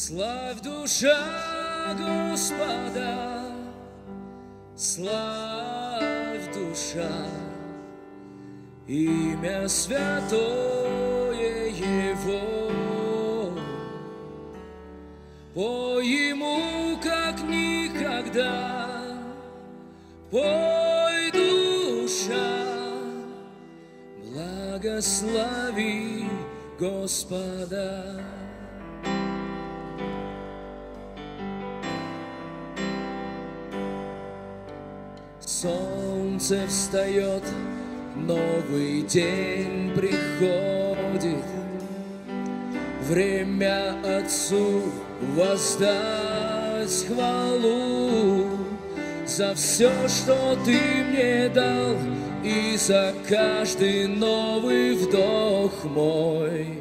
Славь душа Господа, славь душа, имя святое Его. Пой Ему, как никогда, пой душа, благослови Господа. Солнце встает, новый день приходит. Время Отцу воздать хвалу за все, что Ты мне дал, и за каждый новый вдох мой.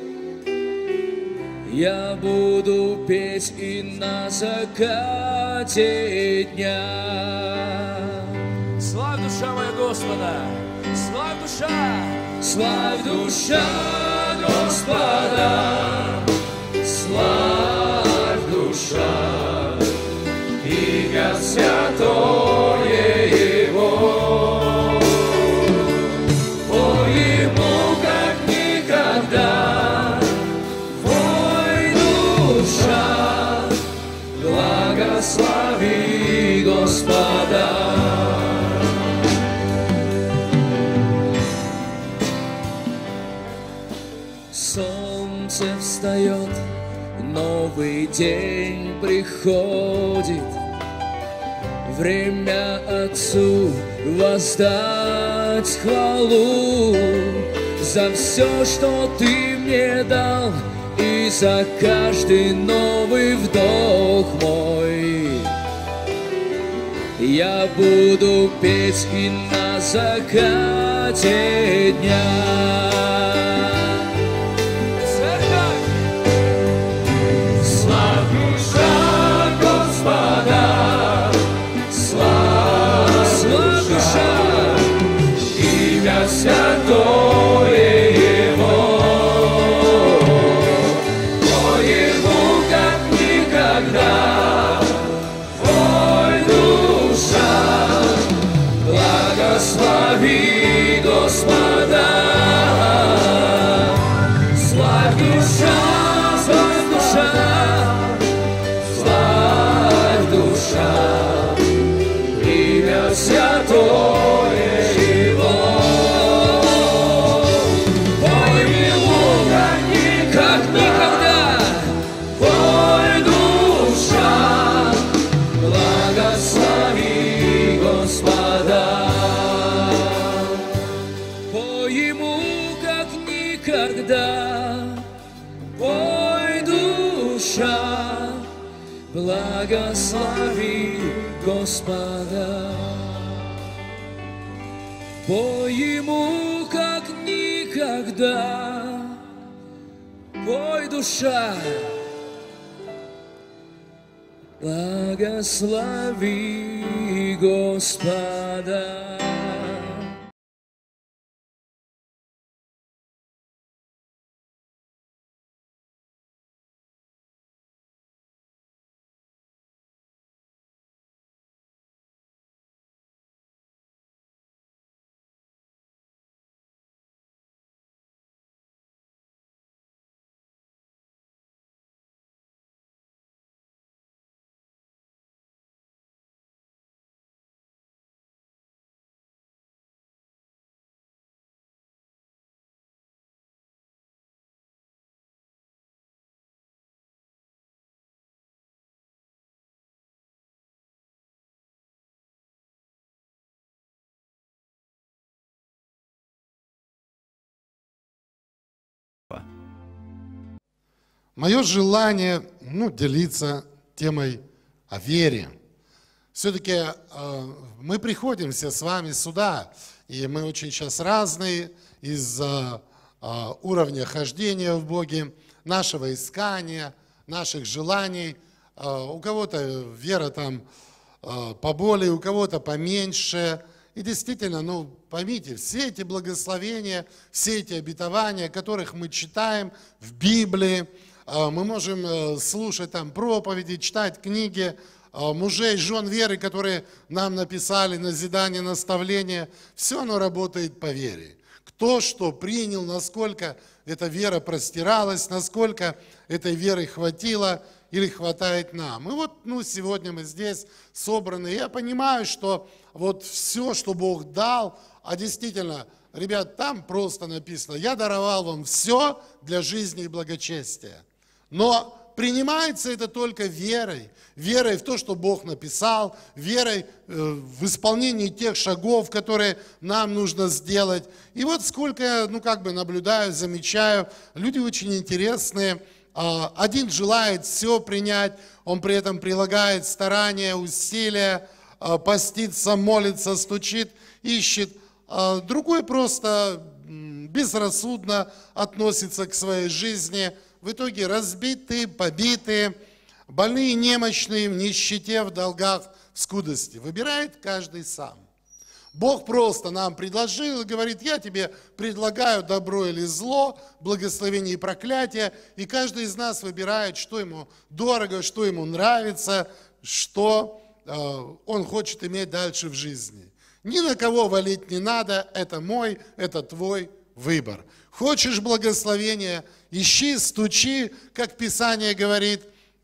Я буду петь и на закате дня. Славь душа моя Господа, славь душа, славь душа Господа, славь душа, имя святое Его. Пой Ему, как никогда, пой душа, благослови Господа. Солнце встает, новый день приходит. Время Отцу воздать хвалу за все, что Ты мне дал, и за каждый новый вдох мой. Я буду петь и на закате дня. Святое Его, пой Ему, как никогда, пой душа, благослови Господа. Славь душа, славь душа, славь душа, имя святое Его. Пой душа, благослови Господа. Пой Ему, как никогда, пой душа, благослови Господа. Мое желание делиться темой о вере. Все-таки мы приходим все с вами сюда, и мы очень сейчас разные из-за уровня хождения в Боге, нашего искания, наших желаний. У кого-то вера там поболее, у кого-то поменьше. И действительно, поймите, все эти благословения, все эти обетования, которых мы читаем в Библии, мы можем слушать там проповеди, читать книги мужей, жен веры, которые нам написали назидание, наставление. Все оно работает по вере. Кто что принял, насколько эта вера простиралась, насколько этой веры хватило или хватает нам. И вот сегодня мы здесь собраны. Я понимаю, что вот все, что Бог дал, а действительно, ребят, там просто написано: «Я даровал вам все для жизни и благочестия». Но принимается это только верой. Верой в то, что Бог написал, верой в исполнении тех шагов, которые нам нужно сделать. И вот сколько я, наблюдаю, замечаю, люди очень интересные. Один желает все принять, он при этом прилагает старания, усилия, постится, молится, стучит, ищет. Другой просто безрассудно относится к своей жизни. В итоге разбитые, побитые, больные, немощные, в нищете, в долгах, в скудости. Выбирает каждый сам. Бог просто нам предложил и говорит: я тебе предлагаю добро или зло, благословение и проклятие. И каждый из нас выбирает, что ему дорого, что ему нравится, что он хочет иметь дальше в жизни. Ни на кого валить не надо, это мой, это твой выбор. Хочешь благословения, ищи, стучи, как Писание говорит,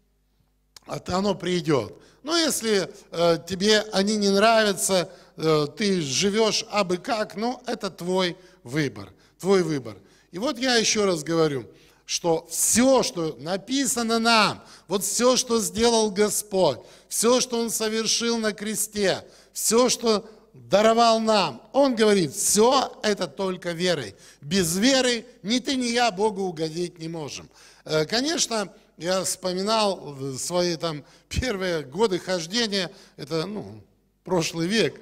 оно придет. Но если тебе они не нравятся, ты живешь абы как, это твой выбор, твой выбор. И вот я еще раз говорю, что все, что написано нам, вот все, что сделал Господь, все, что Он совершил на кресте, все, что даровал нам, Он говорит: все это только верой. Без веры ни ты, ни я Богу угодить не можем. Конечно, я вспоминал свои первые годы хождения, это прошлый век,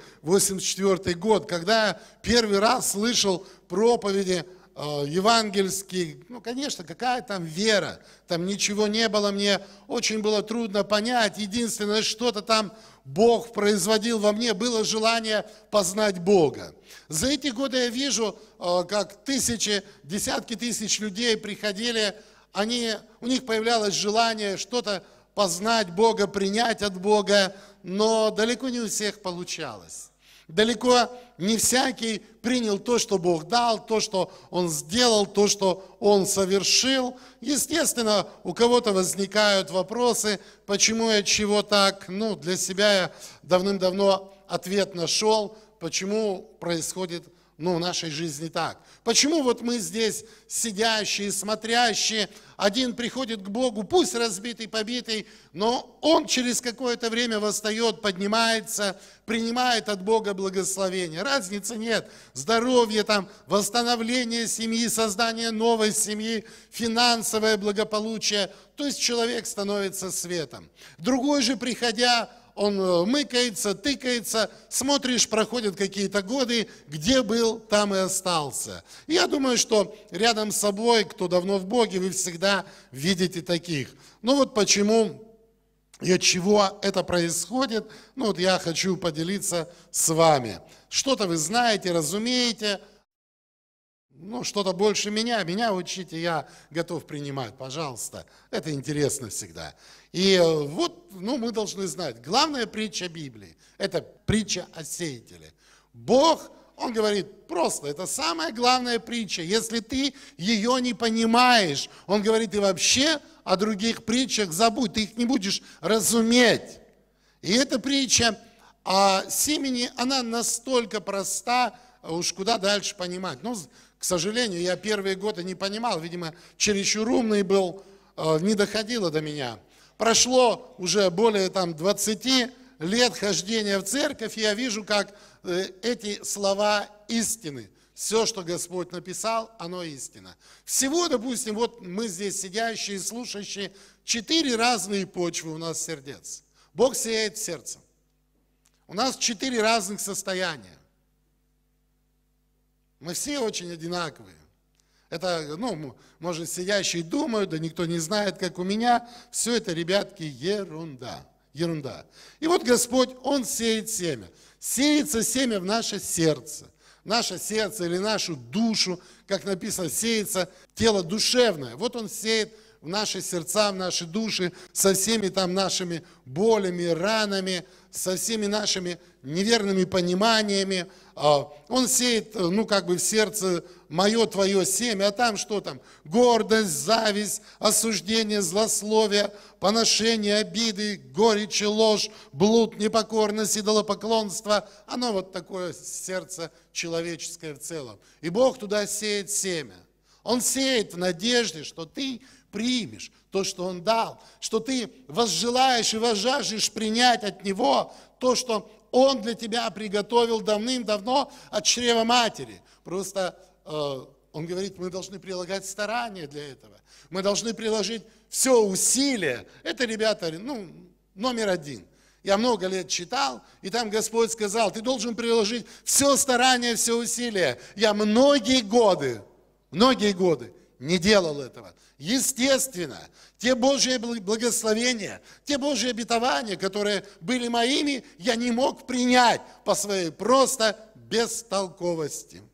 84 год, когда я первый раз слышал проповеди евангельские. Конечно, какая там вера, там ничего не было, мне очень было трудно понять. Единственное, что-то там Бог производил во мне, было желание познать Бога. За эти годы я вижу, как десятки тысяч людей приходили, у них появлялось желание что-то познать Бога, принять от Бога, но далеко не у всех получалось. Далеко не всякий принял то, что Бог дал, то, что Он сделал, то, что Он совершил. Естественно, у кого-то возникают вопросы, почему я чего так. Для себя я давным-давно ответ нашел, почему происходит в нашей жизни так. Почему вот мы здесь сидящие, смотрящие, один приходит к Богу, пусть разбитый, побитый, но он через какое-то время восстает, поднимается, принимает от Бога благословение. Разницы нет. Здоровье, восстановление семьи, создание новой семьи, финансовое благополучие. То есть человек становится светом. Другой же, приходя, он мыкается, тыкается, смотришь, проходят какие-то годы, где был, там и остался. И я думаю, что рядом с собой, кто давно в Боге, вы всегда видите таких. Почему и от чего это происходит, я хочу поделиться с вами. Что-то вы знаете, разумеете, что-то больше меня учите, я готов принимать, пожалуйста. Это интересно всегда. И мы должны знать, главная притча Библии – это притча о сеятеле. Бог, Он говорит просто, это самая главная притча. Если ты ее не понимаешь, Он говорит, ты вообще о других притчах забудь, ты их не будешь разуметь. И эта притча о семени, она настолько проста, уж куда дальше понимать. К сожалению, я первые годы не понимал, видимо, чересчур умный был, не доходило до меня. Прошло уже более 20 лет хождения в церковь, и я вижу, как эти слова истины. Все, что Господь написал, оно истина. Всего, допустим, мы здесь сидящие, слушающие, 4 разные почвы у нас сердец. Бог сеет в сердце. У нас 4 разных состояния. Мы все очень одинаковые. Это, может, сидящие думают, да никто не знает, как у меня. Все это, ребятки, ерунда. Ерунда. И вот Господь, Он сеет семя. Сеется семя в наше сердце. Наше сердце или нашу душу, как написано, сеется тело душевное. Вот Он сеет в наши сердца, в наши души, со всеми там нашими болями, ранами, со всеми нашими неверными пониманиями. Он сеет, ну, как бы в сердце мое, твое семя, а там что там? Гордость, зависть, осуждение, злословие, поношение, обиды, горечь и ложь, блуд, непокорность, идолопоклонство. Оно вот такое сердце человеческое в целом. И Бог туда сеет семя. Он сеет в надежде, что ты примешь то, что Он дал, что ты возжелаешь и возжаждешь принять от Него то, что Он для тебя приготовил давным-давно от чрева матери. Просто Он говорит, мы должны прилагать старания для этого. Мы должны приложить все усилия. Это, ребята, ну, номер один. Я много лет читал, и там Господь сказал, ты должен приложить все старания, все усилия. Я многие годы не делал этого. Естественно, те Божьи благословения, те Божьи обетования, которые были моими, я не мог принять по своей просто бестолковости.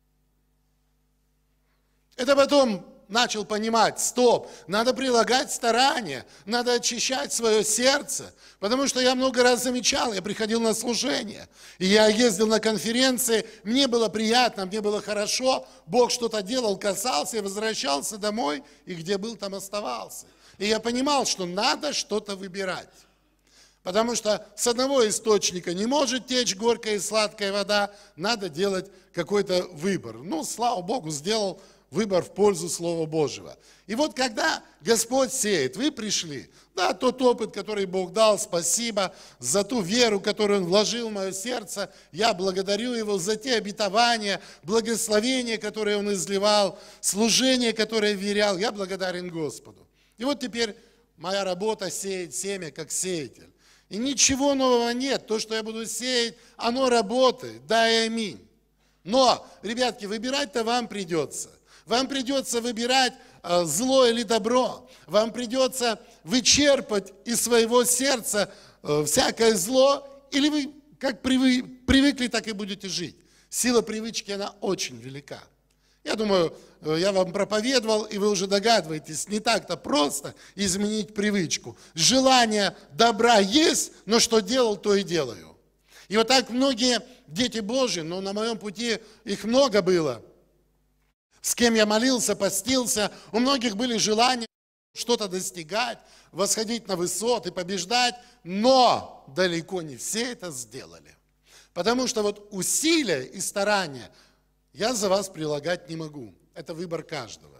Это потом начал понимать, стоп, надо прилагать старания, надо очищать свое сердце, потому что я много раз замечал, я приходил на служение, и я ездил на конференции, мне было приятно, мне было хорошо, Бог что-то делал, касался, я возвращался домой, и где был, там оставался. И я понимал, что надо что-то выбирать. Потому что с одного источника не может течь горькая и сладкая вода, надо делать какой-то выбор. Ну, слава Богу, сделал выбор в пользу Слова Божьего. И вот когда Господь сеет, вы пришли, да, тот опыт, который Бог дал, спасибо за ту веру, которую Он вложил в мое сердце, я благодарю Его за те обетования, благословения, которые Он изливал, служение, которое верял, я благодарен Господу. И вот теперь моя работа сеять семя, как сеятель. И ничего нового нет, то, что я буду сеять, оно работает, да и аминь. Но, ребятки, выбирать-то вам придется. Вам придется выбирать зло или добро. Вам придется вычерпать из своего сердца всякое зло, или вы как привыкли, так и будете жить. Сила привычки, она очень велика. Я думаю, я вам проповедовал, и вы уже догадываетесь, не так-то просто изменить привычку. Желание добра есть, но что делал, то и делаю. И вот так многие дети Божьи, но на моем пути их много было, с кем я молился, постился, у многих были желания что-то достигать, восходить на высоты, побеждать, но далеко не все это сделали. Потому что вот усилия и старания я за вас прилагать не могу. Это выбор каждого.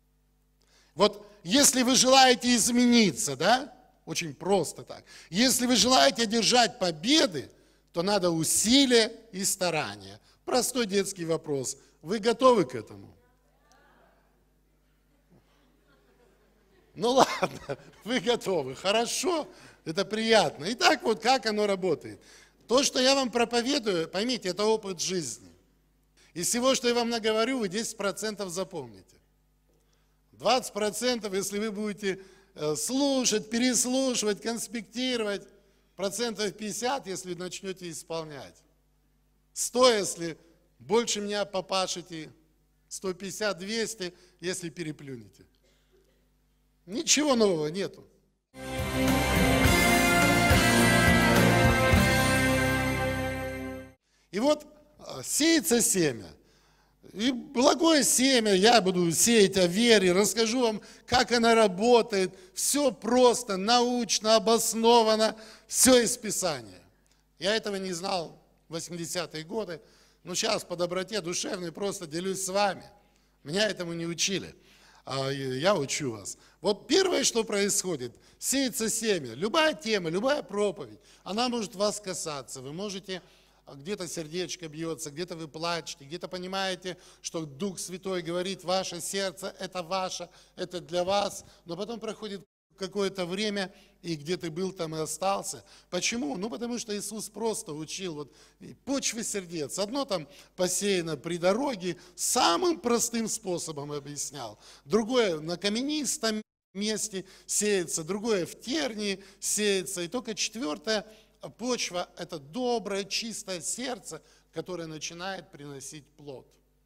Вот если вы желаете измениться, да, очень просто так, если вы желаете одержать победы, то надо усилия и старания. Простой детский вопрос. Вы готовы к этому? Ну ладно, вы готовы, хорошо, это приятно. Итак, вот как оно работает. То, что я вам проповедую, поймите, это опыт жизни. Из всего, что я вам наговорю, вы 10% запомните. 20%, если вы будете слушать, переслушивать, конспектировать, 50%, если начнете исполнять. 100, если больше меня попашете, 150, 200, если переплюнете. Ничего нового нету. И вот сеется семя. И благое семя я буду сеять о вере, расскажу вам, как она работает. Все просто, научно, обосновано, все из Писания. Я этого не знал в 80-е годы, но сейчас по доброте душевной просто делюсь с вами. Меня этому не учили. Я учу вас. Вот первое, что происходит, сеется семя. Любая тема, любая проповедь, она может вас касаться. Вы можете, где-то сердечко бьется, где-то вы плачете, где-то понимаете, что Дух Святой говорит, ваше сердце, это ваше, это для вас. Но потом проходит какое-то время, и где ты был, там и остался. Почему? Ну, потому что Иисус просто учил вот, почвы сердец. Одно там посеяно при дороге, самым простым способом объяснял. Другое на каменистом месте сеется, другое в тернии сеется. И только четвертая почва – это доброе, чистое сердце, которое начинает приносить плод.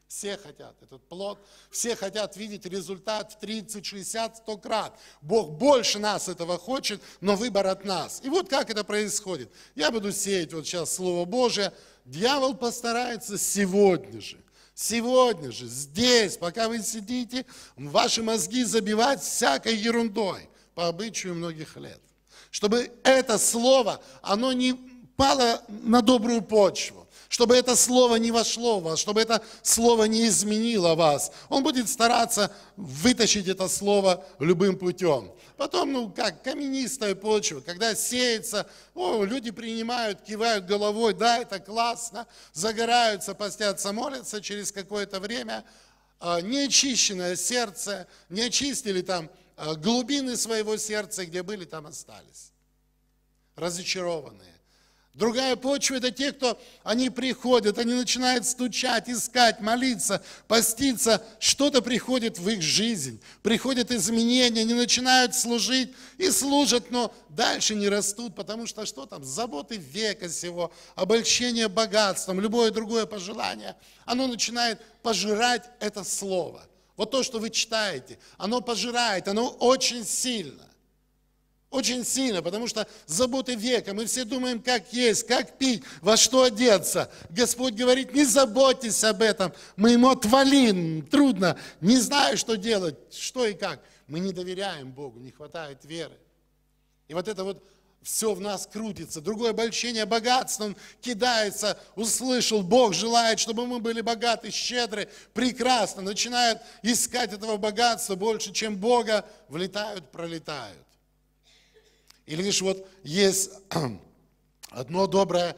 Все хотят этот плод, все хотят видеть результат в 30, 60, 100 крат. Бог больше нас этого хочет, но выбор от нас. И вот как это происходит. Я буду сеять вот сейчас Слово Божие. Дьявол постарается сегодня же, здесь, пока вы сидите, ваши мозги забивать всякой ерундой по обычаю многих лет. Чтобы это слово, оно не пало на добрую почву. Чтобы это слово не вошло в вас, чтобы это слово не изменило вас. Он будет стараться вытащить это слово любым путем. Потом, как каменистая почва, когда сеется, люди принимают, кивают головой, да, это классно, загораются, постятся, молятся, через какое-то время неочищенное сердце, не очистили там глубины своего сердца, где были, там остались. Разочарованные. Другая почва – это те, кто, они приходят, они начинают стучать, искать, молиться, поститься. Что-то приходит в их жизнь, приходят изменения, они начинают служить и служат, но дальше не растут, потому что что там? Заботы века сего, обольщение богатством, любое другое пожелание, оно начинает пожирать это слово. Вот то, что вы читаете, оно пожирает, оно очень сильно. Очень сильно, потому что заботы века, мы все думаем, как есть, как пить, во что одеться. Господь говорит, не заботьтесь об этом, мы ему отвалим, трудно, не знаю, что делать, что и как. Мы не доверяем Богу, не хватает веры. И вот это вот все в нас крутится. Другое обольщение богатством кидается, услышал, Бог желает, чтобы мы были богаты, щедры, прекрасно. Начинают искать этого богатства больше, чем Бога, влетают, пролетают. И лишь вот есть одно добрая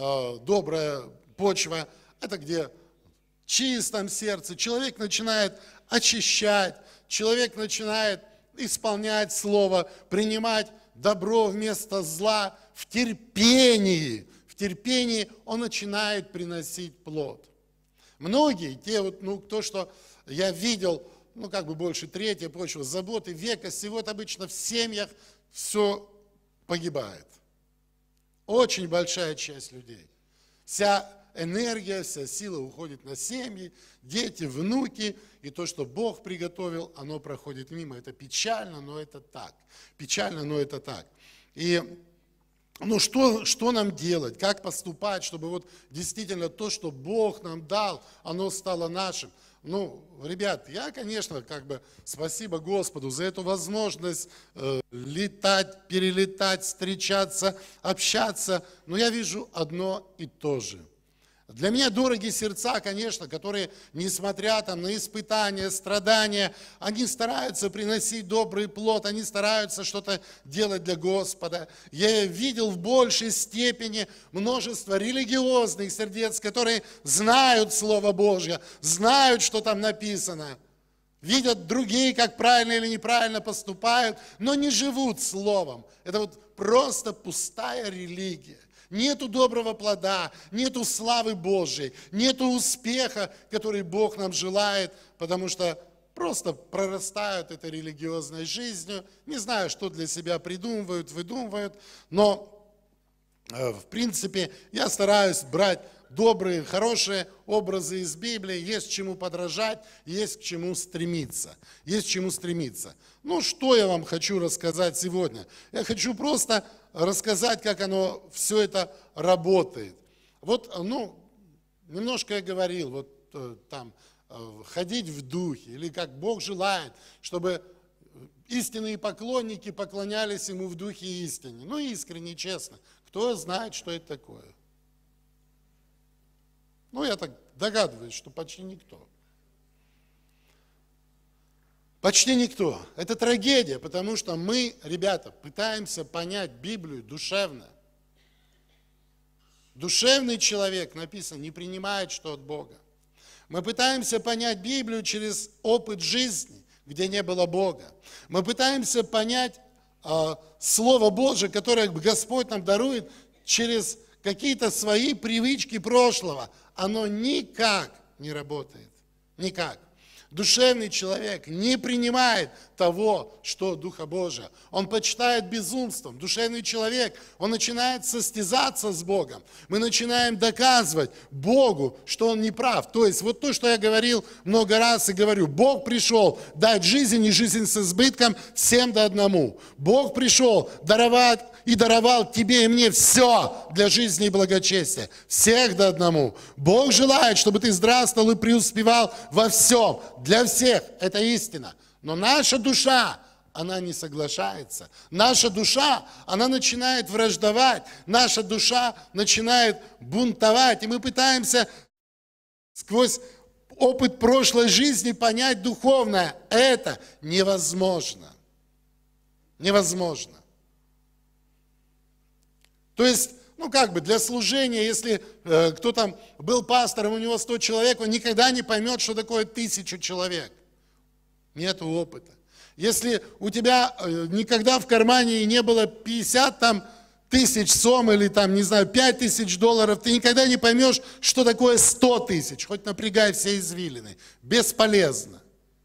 почва, это где в чистом сердце человек начинает очищать, человек начинает исполнять слово, принимать добро вместо зла в терпении. В терпении он начинает приносить плод. Многие, то, что я видел, больше третья почва, заботы века, сегодня обычно в семьях все погибает. Очень большая часть людей. Вся энергия, вся сила уходит на семьи, дети, внуки, и то, что Бог приготовил, оно проходит мимо. Это печально, но это так. Печально, но это так. И что нам делать, как поступать, чтобы вот действительно то, что Бог нам дал, оно стало нашим? Ребят, я, конечно, спасибо Господу за эту возможность летать, перелетать, встречаться, общаться, но я вижу одно и то же. Для меня дороги сердца, конечно, которые, несмотря на испытания, страдания, они стараются приносить добрый плод, они стараются что-то делать для Господа. Я видел в большей степени множество религиозных сердец, которые знают Слово Божье, знают, что там написано, видят другие, как правильно или неправильно поступают, но не живут Словом. Это вот просто пустая религия. Нету доброго плода, нету славы Божьей, нету успеха, который Бог нам желает, потому что просто прорастают этой религиозной жизнью, не знаю, что для себя придумывают, выдумывают, но в принципе я стараюсь брать добрые, хорошие образы из Библии, есть к чему подражать, есть к чему стремиться. Есть к чему стремиться. Что я вам хочу рассказать сегодня? Я хочу просто рассказать, как оно все это работает. Немножко я говорил, ходить в духе, или как Бог желает, чтобы истинные поклонники поклонялись Ему в духе и истине. Искренне, честно. Кто знает, что это такое? Я так догадываюсь, что почти никто. Почти никто. Это трагедия, потому что мы, ребята, пытаемся понять Библию душевно. Душевный человек, написано, не принимает что от Бога. Мы пытаемся понять Библию через опыт жизни, где не было Бога. Мы пытаемся понять Слово Божие, которое Господь нам дарует через какие-то свои привычки прошлого. Оно никак не работает. Никак. Душевный человек не принимает того, что Духа Божия. Он почитает безумством. Душевный человек, он начинает состязаться с Богом. Мы начинаем доказывать Богу, что Он не прав. То есть вот то, что я говорил много раз и говорю. Бог пришел дать жизнь и жизнь с избытком всем до одному. Бог пришел даровать и даровал тебе и мне все для жизни и благочестия. Всех до одному. Бог желает, чтобы ты здравствовал и преуспевал во всем. Для всех. Это истина. Но наша душа, она не соглашается. Наша душа, она начинает враждовать. Наша душа начинает бунтовать. И мы пытаемся сквозь опыт прошлой жизни понять духовное. Это невозможно. Невозможно. То есть, для служения, если кто там был пастором, у него 100 человек, он никогда не поймет, что такое 1000 человек. Нет опыта. Если у тебя никогда в кармане не было 50 тысяч сом или 5000 долларов, ты никогда не поймешь, что такое 100 тысяч. Хоть напрягай все извилины. Бесполезно.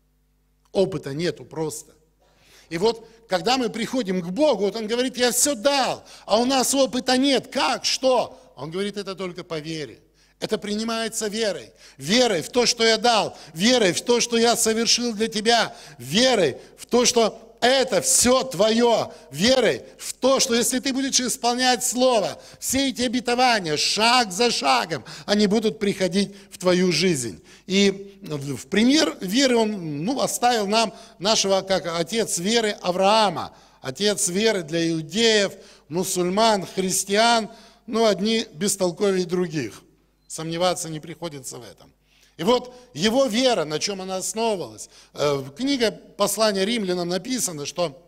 Опыта нету просто. И вот, когда мы приходим к Богу, Он говорит, я все дал, а у нас опыта нет. Как? Что? Он говорит, это только по вере. Это принимается верой. Верой в то, что я дал. Верой в то, что я совершил для тебя. Верой в то, что это все твое. Верой в то, что если ты будешь исполнять Слово, все эти обетования, шаг за шагом, они будут приходить в твою жизнь. И в пример веры он оставил нам нашего, как отец веры, Авраама. Отец веры для иудеев, мусульман, христиан, одни бестолковее других. Сомневаться не приходится в этом. И вот его вера, на чем она основывалась. Книга послания римлянам написано, что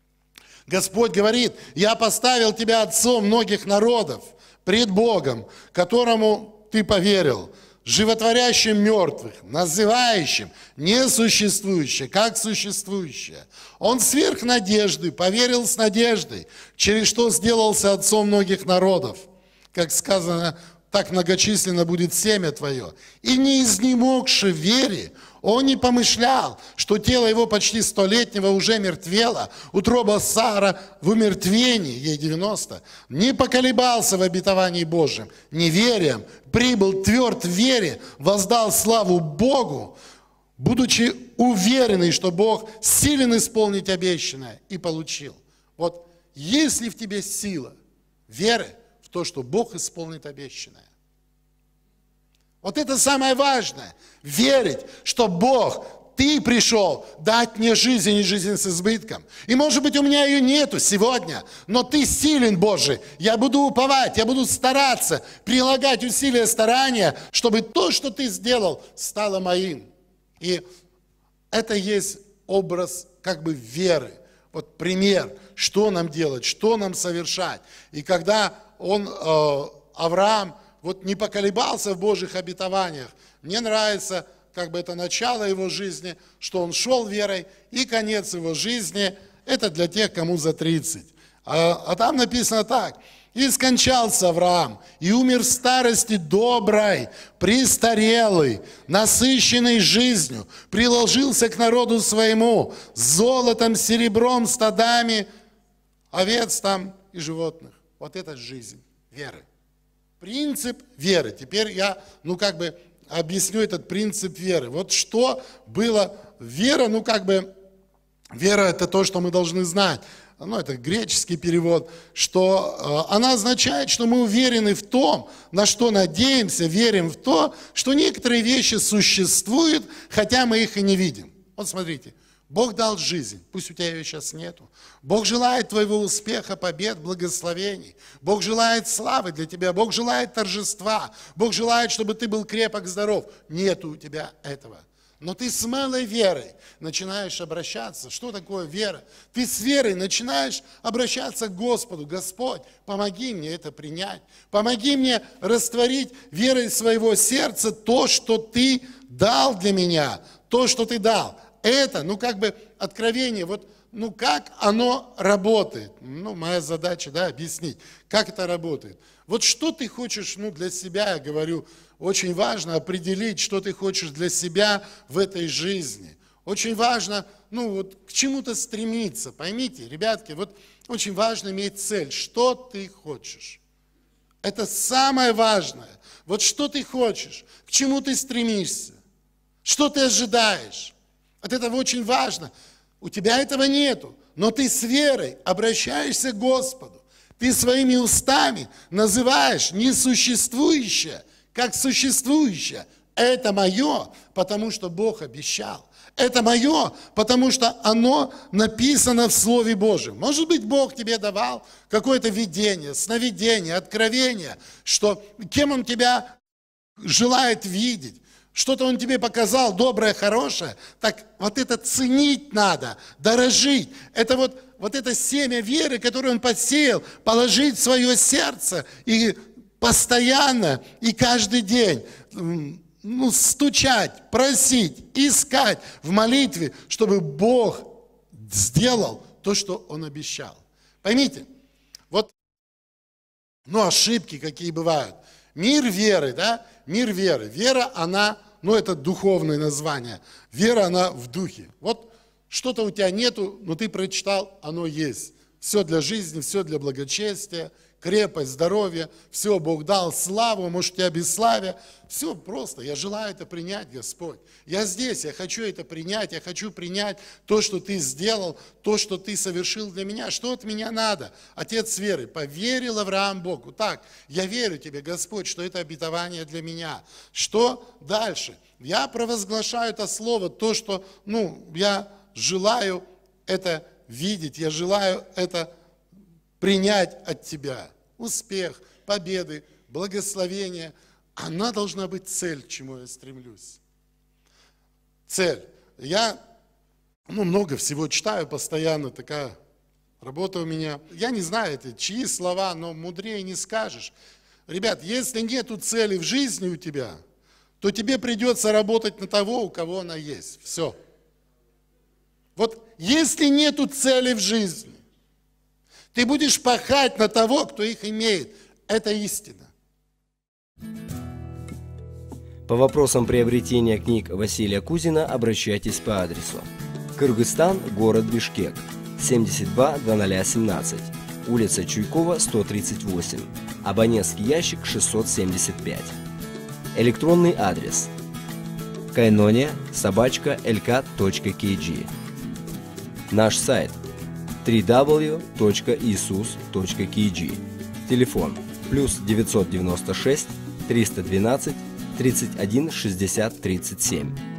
Господь говорит, я поставил тебя отцом многих народов пред Богом, которому ты поверил, животворящим мертвых, называющим несуществующее, как существующее. Он сверх надежды, поверил с надеждой, через что сделался отцом многих народов. Как сказано, так многочисленно будет семя твое. И не изнемогши в вере, он не помышлял, что тело его почти 100-летнего уже мертвело, утроба Сара в умертвении, ей 90, не поколебался в обетовании Божьем, неверием, прибыл тверд в вере, воздал славу Богу, будучи уверенный, что Бог силен исполнить обещанное, и получил. Вот есть ли в тебе сила веры в то, что Бог исполнит обещанное? Вот это самое важное. Верить, что Бог, Ты пришел дать мне жизнь и жизнь с избытком. И может быть у меня ее нету сегодня, но Ты силен, Божий. Я буду уповать, я буду стараться, прилагать усилия, старания, чтобы то, что Ты сделал, стало моим. И это есть образ веры. Вот пример, что нам делать, что нам совершать. И когда Авраам, не поколебался в Божьих обетованиях. Мне нравится, это начало его жизни, что он шел верой, и конец его жизни, это для тех, кому за 30. А там написано так. И скончался Авраам, и умер в старости доброй, престарелый, насыщенный жизнью, приложился к народу своему, золотом, серебром, стадами, овец и животных. Вот это жизнь веры. Принцип веры. Теперь я, объясню этот принцип веры. Вот что было вера, вера это то, что мы должны знать. Это греческий перевод, что она означает, что мы уверены в том, на что надеемся, верим в то, что некоторые вещи существуют, хотя мы их и не видим. Вот смотрите. Бог дал жизнь, пусть у тебя ее сейчас нету. Бог желает твоего успеха, побед, благословений. Бог желает славы для тебя, Бог желает торжества. Бог желает, чтобы ты был крепок, здоров. Нету у тебя этого. Но ты с малой верой начинаешь обращаться. Что такое вера? Ты с верой начинаешь обращаться к Господу. Господь, помоги мне это принять. Помоги мне растворить верой своего сердца то, что Ты дал для меня. То, что Ты дал. Это, откровение. Вот ну как оно работает? Ну, моя задача, да, объяснить, как это работает. Вот что ты хочешь, ну, для себя, я говорю, очень важно определить, что ты хочешь для себя в этой жизни. Очень важно, ну, вот к чему-то стремиться. Поймите, ребятки, вот очень важно иметь цель. Что ты хочешь? Это самое важное. Вот что ты хочешь, к чему ты стремишься, что ты ожидаешь. Вот это очень важно. У тебя этого нету, но ты с верой обращаешься к Господу. Ты своими устами называешь несуществующее, как существующее. Это мое, потому что Бог обещал. Это мое, потому что оно написано в Слове Божьем. Может быть, Бог тебе давал какое-то видение, сновидение, откровение, что кем Он тебя желает видеть. Что-то Он тебе показал, доброе, хорошее. Так вот это ценить надо, дорожить. Это вот это семя веры, которое Он посеял, положить в свое сердце и постоянно, и каждый день, ну, стучать, просить, искать в молитве, чтобы Бог сделал то, что Он обещал. Поймите, вот, ну, ошибки какие бывают. Мир веры, да, мир веры. Вера, она, ну, это духовное название. Вера, она в духе. Вот что-то у тебя нету, но ты прочитал, оно есть. Все для жизни, все для благочестия, крепость, здоровье, все Бог дал, славу, может, у тебя бесславие. Все просто, я желаю это принять, Господь. Я здесь, я хочу это принять, я хочу принять то, что Ты сделал, то, что Ты совершил для меня. Что от меня надо? Отец веры, поверил Авраам Богу. Так, я верю Тебе, Господь, что это обетование для меня. Что дальше? Я провозглашаю это слово, то, что, ну, я желаю это видеть, я желаю это принять от Тебя. Успех, победы, благословение. Она должна быть цель, к чему я стремлюсь. Цель. Я, ну, много всего читаю постоянно, такая работа у меня. Я не знаю, это чьи слова, но мудрее не скажешь. Ребят, если нету цели в жизни у тебя, то тебе придется работать на того, у кого она есть. Все. Вот если нету цели в жизни, ты будешь пахать на того, кто их имеет. Это истина. По вопросам приобретения книг Василия Кузина обращайтесь по адресу: Кыргызстан, город Бишкек, 720017, улица Чуйкова, 138, абонентский ящик 675. Электронный адрес: kainonia@lk.kg. Наш сайт www.isus.kg. Телефон +996 312 31 60 37.